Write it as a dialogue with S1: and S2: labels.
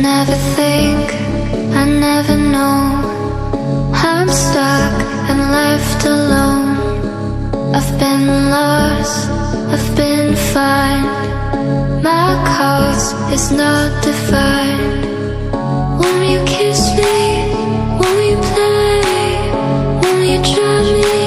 S1: never think, I never know. I'm stuck and left alone. I've been lost, I've been fine. My cause is not defined. Won't you kiss me? Won't you play? Won't you drive me